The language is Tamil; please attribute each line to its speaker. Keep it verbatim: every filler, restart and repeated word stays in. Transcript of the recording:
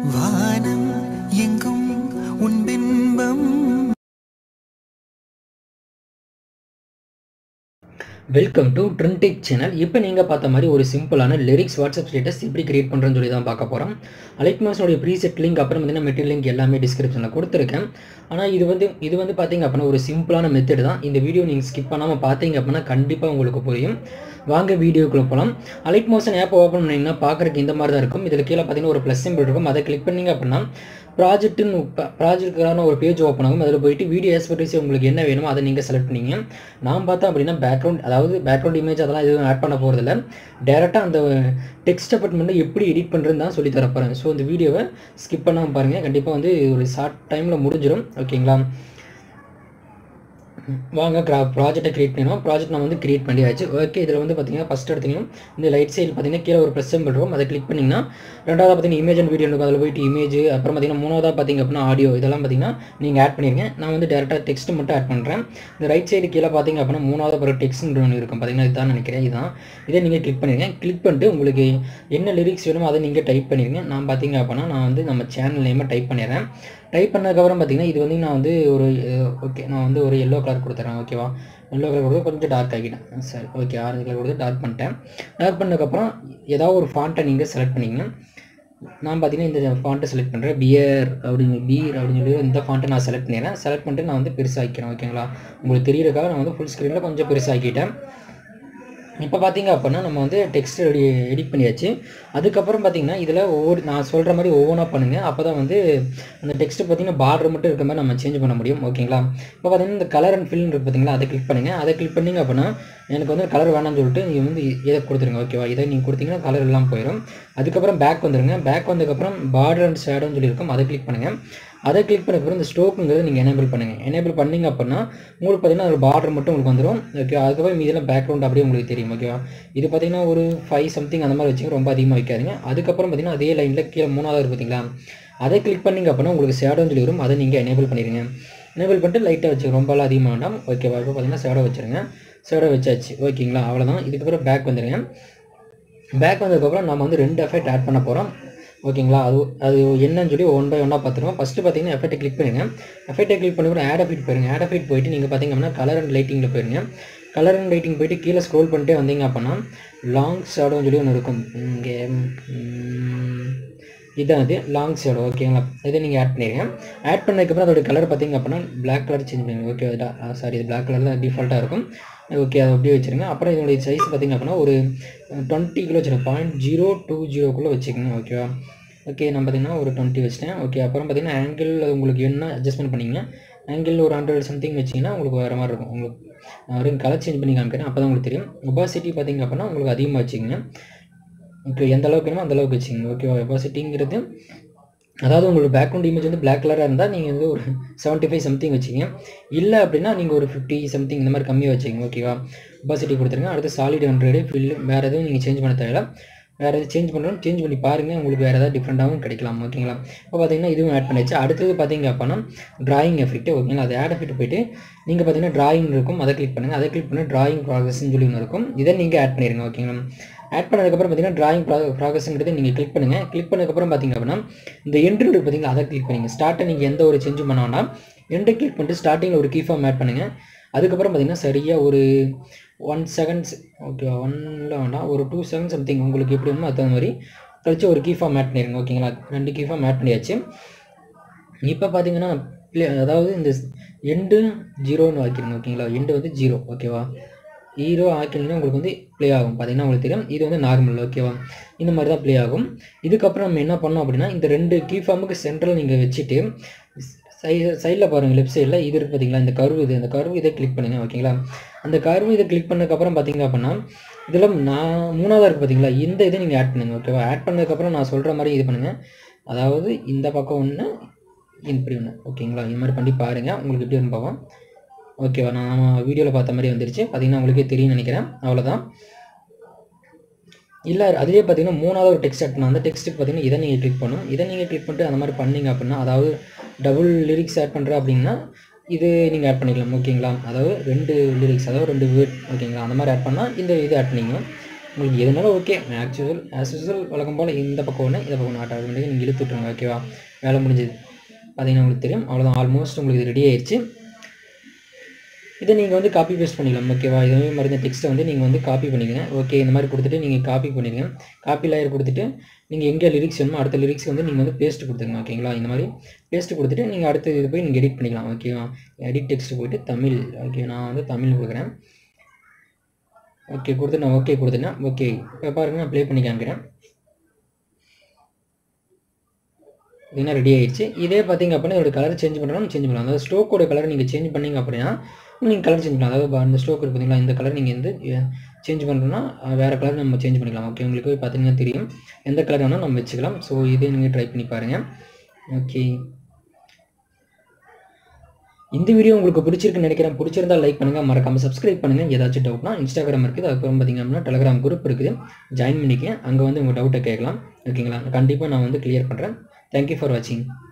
Speaker 1: வானம் எங்கும் உன் பிம்பம்.
Speaker 2: Welcome to Trendtech channel. இப்போ நீங்கள் பார்த்த மாதிரி ஒரு சிம்பிளான லிரிக்ஸ் வாட்ஸ்அப் ஸ்டேட்டஸ் எப்படி கிரியேட் பண்ணுறேன்னு சொல்லி தான் பார்க்க போகிறோம். அலைக்மாஸோடைய ப்ரீசெட் லிங்க் அப்புறம் பார்த்தீங்கன்னா மெட்டீரியல் லிங்க் எல்லாமே டிஸ்கிரிப்ஷனில் கொடுத்துருக்கேன். ஆனால் இது வந்து இது வந்து பார்த்தீங்க அப்படின்னா ஒரு சிம்பிளான மெத்தட் தான். இந்த வீடியோ நீங்கள் ஸ்கிப் பண்ணாமல் பார்த்தீங்க அப்படின்னா கண்டிப்பாக உங்களுக்கு புரியும். வாங்க வீடியோக்குள்ளே போகலாம். அலைக்மாஸன் ஆப் ஓப்பன் பண்ணிங்கன்னா பார்க்குறதுக்கு இந்த மாதிரி தான் இருக்கும். இதில் கீழே பார்த்தீங்கன்னா ஒரு ப்ளஸ் சிம்பிள் இருக்கும். அதை கிளிக் பண்ணிங்க அப்படின்னா ப்ராஜெக்ட்டுன்னு ப்ராஜெக்ட்டுக்கான ஒரு பேஜ் ஓப்பன் ஆகும். அதில் போயிட்டு வீடியோ எக்ஸ்பர்டைஸ் உங்களுக்கு என்ன வேணுமோ அதை நீங்கள் செலக்ட் பண்ணிங்க. நான் பார்த்தா அப்படின்னா பேக்ரவுண்ட் அதாவது பேக்ரவுண்ட் இமேஜ் அதெல்லாம் எதுவும் ஆட் பண்ண போகிறதில்ல. டேரெக்டாக அந்த டெக்ஸ்ட் அப்பார்ட்மெண்ட்டில் எப்படி எடிட் பண்ணுறதுன்னு தான் சொல்லி தரப்போகிறேன். ஸோ இந்த வீடியோவை ஸ்கிப் பண்ணாமல் பாருங்கள். கண்டிப்பாக வந்து ஒரு ஷார்ட் டைமில் முடிஞ்சிடும். ஓகேங்களா? வாங்க கிரா ப்ராஜெக்டை க்ரியேட் பண்ணிடுவோம். ப்ராஜெக்ட் நான் வந்து க்ரியேட் பண்ணியாச்சு. ஓகே, இதில் வந்து பார்த்தீங்கன்னா ஃபஸ்ட் எடுத்தீங்கன்னா இந்த லைட் சைடு பார்த்தீங்கன்னா கீழே ஒரு ப்ளஸ் சிம்பிள் இருக்கும். அதை கிளிக் பண்ணிங்கன்னா ரெண்டாவது பார்த்தீங்கன்னா இமேஜ் அண்ட் வீடியோ இருக்கும். அதில் போய்ட்டு இமேஜ் அப்புறம் பார்த்தீங்கன்னா மூணாவதாக பார்த்தீங்க அப்படின்னா ஆடியோ இதெல்லாம் பார்த்தீங்கன்னா நீங்கள் ஆட் பண்ணிருங்க. நான் வந்து டேரெக்டாக டெக்ஸ்ட் மட்டும் ஆட் பண்ணுறேன். இந்த ரைட் சைடு கீழே பார்த்தீங்க அப்படின்னா மூணாவது அப்புறம் டெக்ஸ்ட்னு ஒன்று இருக்கும் பார்த்தீங்கன்னா இதுதான் நினைக்கிறேன். இதுதான் இதை நீங்கள் கிளிக் பண்ணிடுங்க. கிளிக் பண்ணிட்டு உங்களுக்கு என்ன லிரிக்ஸ் வேணுமோ அதை நீங்கள் டைப் பண்ணிடுங்க. நான் பார்த்தீங்க அப்படின்னா நான் வந்து நம்ம சேனல் நேமை டைப் பண்ணிடுறேன். டைப் பண்ணதுக்கப்புறம் பார்த்தீங்கன்னா இது வந்து நான் வந்து ஒரு ஓகே நான் வந்து ஒரு எல்லோ கலர் கொடுத்துறேன். ஓகேவா? எல்லோ கலர் கொடுத்து கொஞ்சம் டார்க் ஆகிட்டேன். சரி, ஓகே, ஆரஞ்சு கலர் கொடுத்து டார்க் பண்ணிட்டேன். டார்க் பண்ணதுக்கப்புறம் ஏதாவது ஒரு ஃபாண்ட்டை நீங்கள் செலக்ட் பண்ணிங்க. நான் பார்த்தீங்கன்னா இந்த ஃபாண்ட்டை செலக்ட் பண்ணுறேன். பியர் அப்படின்னு பீர் அப்படின்னு சொல்லி இந்த ஃபாண்ட்டை நான் செலக்ட் பண்ணிடுறேன். செலக்ட் பண்ணிட்டு நான் வந்து பெருசாகிக்கிறேன். ஓகேங்களா? உங்களுக்கு தெரியறதுக்காக நான் வந்து ஃபுல் ஸ்க்ரீனில் கொஞ்சம் பெருசாகிக்கிட்டேன். இப்போ பார்த்தீங்க அப்படின்னா நம்ம வந்து டெக்ஸ்ட் ரெடி எடிட் பண்ணியாச்சு. அதுக்கப்புறம் பார்த்தீங்கன்னா இதில் ஒவ்வொரு நான் சொல்கிற மாதிரி ஒவ்வொன்றா பண்ணுங்கள். அப்போ தான் வந்து அந்த டெக்ஸ்ட்டு பார்த்தீங்கன்னா பார்டர் மட்டும் இருக்க மாதிரி நம்ம சேஞ்ச் பண்ண முடியும். ஓகேங்களா? இப்போ பார்த்தீங்கன்னா இந்த கலர் அண்ட் ஃபில் இருக்குது பார்த்தீங்களா, அதை கிளிக் பண்ணுங்கள். அதை கிளிக் பண்ணிங்க அப்படின்னா எனக்கு வந்து கலர் வேணாம்னு சொல்லிட்டு நீங்கள் வந்து இதை கொடுத்துருங்க. ஓகேவா? இதை நீங்கள் கொடுத்தீங்கன்னா கலர் எல்லாம் போயிடும். அதுக்கப்புறம் பேக் வந்துடுங்க. பேக் வந்ததுக்கப்புறம் பார்டர் அண்ட் ஷேடோன்னு சொல்லியிருக்கும், அதை கிளிக் பண்ணுங்கள். அதை கிளிக் பண்ணக்கப்புறம் இந்த ஸ்டோக்குங்கிறது நீங்கள் எனேபிள் பண்ணுங்கள். எனேபிள் பண்ணிங்க அப்படின்னா உங்களுக்கு பார்த்தீங்கன்னா ஒரு பார்டர் மட்டும் உங்களுக்கு வந்துடும். ஓகே, அதுக்கப்புறம் மீதெல்லாம் பேக்ரவுண்ட் அப்படியே உங்களுக்கு தெரியும். ஓகேவா? இது பார்த்தீங்கன்னா ஒரு ஃபைவ் சம்திங் அந்த மாதிரி வச்சுங்க, ரொம்ப அதிகமாக வைக்காதுங்க. அதுக்கப்புறம் பார்த்தீங்கன்னா அதே லைனில் கீழே மூணாவது இருக்குது பார்த்தீங்களா, அதை கிளிக் பண்ணிங்க அப்படின்னா உங்களுக்கு ஷேடோன்னு சொல்லி வரும். அதை நீங்கள் எனேபிள் பண்ணிடுங்க. எனேபிள் பண்ணிட்டு லைட்டாக வச்சு ரொம்பலாம் அதிகமாக வேண்டாம். ஓகேவா? இப்போ பார்த்தீங்கன்னா ஷேடோ வச்சுருங்க. ஷேடோ வச்சாச்சு. ஓகேங்களா? அவ்வளோதான். இதுக்கப்புறம் பேக் வந்துடுங்க. பேக் வந்ததுக்கப்புறம் நம்ம வந்து ரெண்டு எஃபெக்ட் ஆட் பண்ண போகிறோம். ஓகேங்களா? அது அது என்னன்னு சொல்லி ஒன் பை ஒன்னாக பார்த்துருவோம். ஃபஸ்ட்டு பார்த்தீங்கன்னா எஃபெக்ட்டை கிளிக் பண்ணுங்க. எஃபெக்ட்டை கிளிக் பண்ணி கூட ஆட் எஃபெக்ட் போயிருங்க. ஆட் எஃபெக்ட் போயிட்டு நீங்கள் பார்த்தீங்க அப்படின்னா கலர் அண்ட் லைட்டிங்கில் போயிருங்க. கலர் அண்ட் லைட்டிங் போயிட்டு கீழே ஸ்க்ரோல் பண்ணிட்டே வந்தீங்க அப்படின்னா லாங் ஷேடோன்னு சொல்லி ஒன்று இருக்கும். இங்கே இதான் அது லாங் ஷேடோ. ஓகேங்களா? இதை நீங்கள் ஆட் பண்ணிடுங்க. ஆட் பண்ணதுக்கப்புறம் அதோட கலர் பார்த்தீங்க அப்படின்னா பிளாக் கலர் சேஞ்ச் பண்ணுங்க. ஓகே, சாரி, இது பிளாக் கலர் தான் டிஃபால்ட்டாக இருக்கும். ஓகே, அதை அப்படியே வச்சுருங்க. அப்புறம் இதனுடைய சைஸ் பார்த்திங்க அப்படின்னா ஒரு டுவெண்ட்டி கிலோ வச்சுருங்க. பாயிண்ட் ஜீரோ டூ ஜீரோக்குள்ளே வச்சுக்கோங்க. ஓகேவா? ஓகே, நான் பார்த்திங்கன்னா ஒரு டுவெண்ட்டி வச்சிட்டேன். ஓகே, அப்புறம் பார்த்திங்கன்னா ஆங்கிள் அது உங்களுக்கு என்ன அட்ஜஸ்ட்மெண்ட் பண்ணிங்க. ஆங்கிள் ஒரு ஹண்ட்ரட் சம்திங் வச்சிங்கன்னா உங்களுக்கு வேறு மாதிரி இருக்கும். உங்களுக்கு நான் கலர் சேஞ்ச் பண்ணி காமிக்கிறேன், அப்போ தான் உங்களுக்கு தெரியும். ஒபாசிட்டி பார்த்திங்க அப்படின்னா உங்களுக்கு அதிகமாக வச்சுக்கோங்க. ஓகே, எந்த அளவுக்கு வேணுமோ அந்த அளவுக்கு வச்சுக்கோங்க. ஓகேவா? ஒபாசிட்டிங்கிறது அதாவது உங்களுக்கு பேக்ரவுண்ட் இமேஜ் வந்து பிளாக் கலராக இருந்தால் நீங்கள் வந்து ஒரு செவன்ட்டி ஃபைவ் சம்திங் வச்சுங்க. இல்லை அப்படின்னா நீங்கள் ஒரு ஃபிஃப்டி சம்திங் இந்த மாதிரி கம்மியாக வச்சுக்கோங்க. ஓகேவா? ஒபாசிட்டி கொடுத்துருங்க. அடுத்து சாலிட் ஹண்ட்ரடு ஃபில் வேறு எதுவும் நீங்கள் சேஞ்ச் பண்ண தேவையில்ல. வேறு எதுவும் சேஞ்ச் பண்ணுறோம் சேஞ்ச் பண்ணி பாருங்கள், உங்களுக்கு வேறு ஏதாவது டிஃப்ரெண்ட்டாகவும் கிடைக்கலாம். ஓகேங்களா? இப்போ பார்த்தீங்கன்னா இதுவும் ஆட் பண்ணிச்சு. அடுத்தது பார்த்தீங்க அப்படின்னா ட்ராயிங் எஃபெக்ட். ஓகேங்களா? அது ஆட் எஃபெக்ட் போய்ட்டு நீங்கள் பார்த்தீங்கன்னா ட்ராயிங் இருக்கும், அதை கிளிக் பண்ணுங்கள். அதை கிளிக் பண்ணி ட்ராயிங் ப்ராக்ரஸ்ன்னு சொல்லி ஒன்று இருக்கும், இதை நீங்கள் ஆட் பண்ணிடுங்க. ஓகேங்களா? ஆட் பண்ணதுக்கப்புறம் பார்த்தீங்கன்னா ட்ராயிங் ப்ரா ப்ராக்ரஸ்ங்கிறது நீங்கள் கிளிக் பண்ணுங்கள். கிளிக் பண்ணதுக்கப்புறம் பார்த்தீங்க அப்படின்னா இந்த எண்டு இருக்குது பார்த்தீங்கன்னா, அதை கிளிக் பண்ணிங்க. ஸ்டார்ட்டை நீங்கள் எந்த ஒரு சேஞ்சும் பண்ண வேண்டாம். எண்டை கிளிக் பண்ணிட்டு ஸ்டார்டிங்கில் ஒரு கீ ஃபார்ம் ஆட் பண்ணுங்கள். அதுக்கப்புறம் பார்த்தீங்கன்னா சரியாக ஒரு ஒன் செகண்ட்ஸ் ஓகே ஒன்னில் வேண்டாம் ஒரு டூ செகண்ட் சம்திங் உங்களுக்கு எப்படி வேணுமோ அது மாதிரி கழிச்சு ஒரு கீ ஃபார்ம் ஆட் பண்ணிடுங்க. ஓகேங்களா? ரெண்டு கீ ஃபார்ம் ஆட் பண்ணியாச்சு. இப்போ பார்த்தீங்கன்னா ப்ளே அதாவது இந்த எண்டு ஜீரோன்னு ஆக்கிடுங்க. ஓகேங்களா? எண்டு வந்து ஜீரோ. ஓகேவா? ஹீரோ ஆக்கினீங்கன்னா உங்களுக்கு வந்து ப்ளே ஆகும். பார்த்தீங்கன்னா உங்களுக்கு தெரியும் இது வந்து நார்மல். ஓகேவா? இந்த மாதிரி தான் ப்ளே ஆகும். இதுக்கப்புறம் நம்ம என்ன பண்ணோம் அப்படின்னா இந்த ரெண்டு கீ ஃபார்முக்கு சென்ட்ரல் நீங்கள் வச்சுட்டு சை சைடில் பாருங்கள், லெஃப்ட் சைடில் இது இருக்குது பார்த்தீங்களா, இந்த கர்வு இது இந்த கர்வு இதை கிளிக் பண்ணுங்கள். ஓகேங்களா? அந்த கர்வு இதை கிளிக் பண்ணதுக்கப்புறம் பார்த்தீங்க அப்படின்னா இதில் நான் மூணாவதாக இருக்குது பார்த்தீங்களா, இந்த இதை நீங்கள் ஆட் பண்ணுங்கள். ஓகேவா? ஆட் பண்ணதுக்கப்புறம் நான் சொல்கிற மாதிரி இது பண்ணுங்கள். அதாவது இந்த பக்கம் ஒன்று இப்படி ஒன்று. ஓகேங்களா? இந்த மாதிரி பண்ணி பாருங்கள், உங்களுக்கு எப்படி ஒன்று போவோம். ஓகேவா? நான் வீடியோவில் பார்த்த மாதிரி வந்துருச்சு. பார்த்தீங்கன்னா உங்களுக்கே தெரியும் நினைக்கிறேன். அவ்வளோதான். இல்லை அதுலேயே பார்த்தீங்கன்னா மூணாவது ஒரு டெக்ஸ்ட் ஆட் பண்ணணும். அந்த டெக்ஸ்ட்டுக்கு பார்த்தீங்கன்னா இதை நீங்கள் கிளிக் பண்ணணும். இதை நீங்கள் கிளிக் பண்ணிட்டு அந்த மாதிரி பண்ணிங்க அப்படின்னா அதாவது டபுள் லிரிக்ஸ் ஆட் பண்ணுற அப்படின்னா இது நீங்கள் ஆட் பண்ணிக்கலாம். ஓகேங்களா? அதாவது ரெண்டு லிரிக்ஸ் அதாவது ரெண்டு வேர்ட். ஓகேங்களா? அந்த மாதிரி ஆட் பண்ணால் இந்த இது ஆட் பண்ணிங்க. உங்களுக்கு எதுனாலும் ஓகே ஆக்சுவல் ஆஸ் யூஸ்வல் வழக்கம் போல் இந்த பக்கம் ஒன்று இந்த பக்கம் ஒன்று ஆட்டோமேட்டிக்காக நீங்கள் இழுத்து விட்ருங்க. ஓகேவா, வேலை முடிஞ்சது பார்த்தீங்கன்னா உங்களுக்கு தெரியும். அவ்வளோதான், ஆல்மோஸ்ட் உங்களுக்கு இது ரெடி ஆயிடுச்சு. இதை நீங்கள் வந்து காப்பி பேஸ்ட் பண்ணிக்கலாம். ஓகேவா, இதே மாதிரி இந்த டெக்ஸ்ட்டை வந்து நீங்கள் வந்து காப்பி பண்ணிக்கங்க. ஓகே, இந்த மாதிரி கொடுத்துட்டு நீங்கள் காப்பி பண்ணிடுங்க. காப்பி லேயர் கொடுத்துட்டு நீங்கள் எங்கே லிரிக்ஸ் வேணுமோ அடுத்த லிரிக்ஸ் வந்து நீங்கள் வந்து பேஸ்ட் கொடுத்துருங்க. ஓகேங்களா, இந்த மாதிரி பேஸ்ட் கொடுத்துட்டு நீங்கள் அடுத்து இது போய் நீங்கள் எடிட் பண்ணிக்கலாம். ஓகேவா, எடிட் டெக்ஸ்ட் போய்ட்டு தமிழ். ஓகே, நான் வந்து தமிழ் கொடுக்குறேன். ஓகே கொடுத்து நான் ஓகே கொடுத்துட்டேன். ஓகே, இப்போ பாருங்கள் நான் ப்ளே பண்ணி காமிக்கிறேன். பார்த்தீங்கன்னா ரெடி ஆயிடுச்சு. இதே பார்த்தீங்க அப்படின்னா இதோட கலர் சேஞ்ச் பண்ணுறோம் சேஞ்ச் பண்ணலாம். அதாவது ஸ்டோக்கோட கலர் நீங்கள் சேஞ்ச் பண்ணிங்க அப்படின்னா நீங்கள் கலர் சேஞ்ச் பண்ணலாம். அதாவது அந்த ஸ்டோக் இருக்குது பார்த்தீங்களா, இந்த கலர் நீங்கள் வந்து சேஞ்ச் பண்ணுறோன்னா வேறு கலர் நம்ம சேஞ்ச் பண்ணிக்கலாம். ஓகே, உங்களுக்கு பார்த்தீங்கன்னா தெரியும் எந்த கலர் வேணால் நம்ம வச்சுக்கலாம். ஸோ இதே நீங்கள் ட்ரை பண்ணி பாருங்கள். ஓகே, இந்த வீடியோ உங்களுக்கு பிடிச்சிருக்குன்னு நினைக்கிறேன். பிடிச்சிருந்தா லைக் பண்ணுங்கள், மறக்காமல் சப்ஸ்கிரைப் பண்ணுங்கள். ஏதாச்சும் டவுட்னா இன்ஸ்டாகிராம் இருக்குது, அதுக்கப்புறம் பார்த்தீங்க அப்படின்னா டெலிகிராம் குரூப் இருக்குது, ஜாயின் பண்ணிக்கங்க. அங்கே வந்து உங்கள் டவுட்டை கேட்கலாம். ஓகேங்களா, கண்டிப்பாக நான் வந்து கிளியர் பண்ணுறேன். தேங்க்யூ ஃபார் வாட்சிங்.